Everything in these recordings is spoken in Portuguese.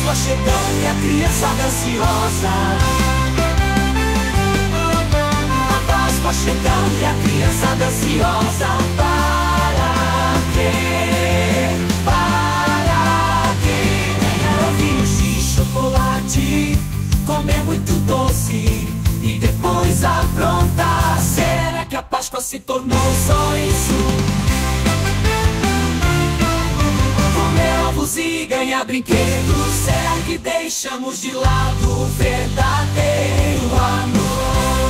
Páscoa chegando e a criançada ansiosa. A Páscoa chegando e a criançada ansiosa. Para quê? Para quê? Ganhar ovinhos de chocolate, comer muito doce e depois aprontar. Será que a Páscoa se tornou só isso? E ganhar brinquedos, será que deixamos de lado o verdadeiro amor?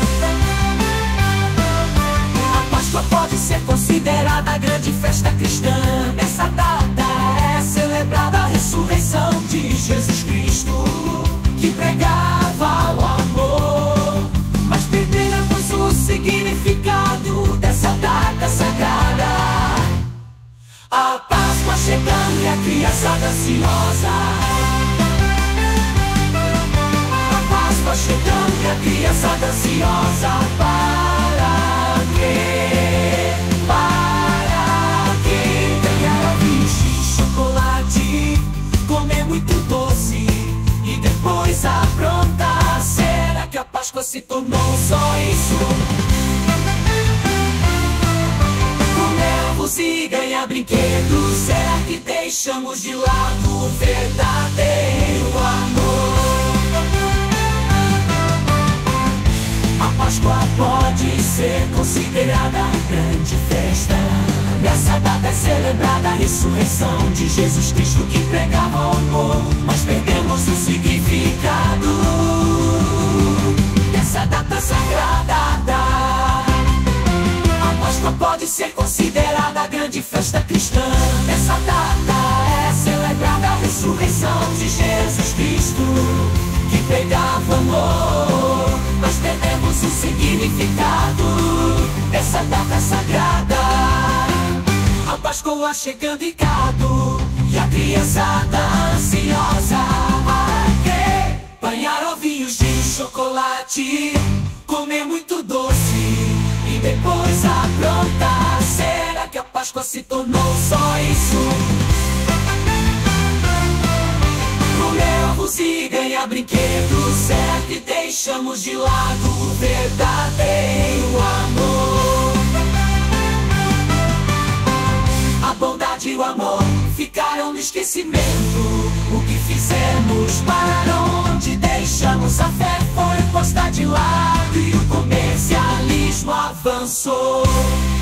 A Páscoa pode ser considerada a grande festa cristã. Nessa data é celebrada a ressurreição de Jesus Cristo, que pregava o amor, mas perdemos o significado dessa data sagrada. A Páscoa chegando e a criançada ansiosa. A Páscoa chegando e a criançada ansiosa. Para quê? Para quê? Ganhar ovinhos de chocolate, comer muito doce e depois aprontar. Será que a Páscoa se tornou só isso? E ganhar brinquedos, será que deixamos de lado o verdadeiro amor? A Páscoa pode ser considerada grande festa. Nessa data é celebrada a ressurreição de Jesus Cristo, que pregava o amor, mas perdemos o significado dessa data sagrada. A Páscoa pode ser considerada a grande festa cristã. Nessa data é celebrada a ressurreição de Jesus Cristo, que pregava amor, mas perdemos o significado dessa data sagrada. A Páscoa chegando em gado e a criançada ansiosa. Para quê? Banhar ovinhos de chocolate, comer muito doce e depois aprontar. Será que a Páscoa se tornou só isso? Comer ovos e ganhar brinquedos, será que deixamos de lado o verdadeiro amor? A bondade e o amor ficaram no esquecimento. O que fizemos, para onde deixamos? A fé foi posta de lado e o comercialismo avançou.